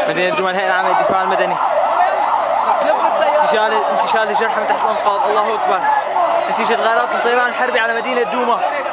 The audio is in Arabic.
مدينة دوما الهيئة العامة للدفاع المدني. انتشال الجرحى من تحت الأنقاض. الله أكبر. نتيجة غارات من طيران الحربي على مدينة دوما.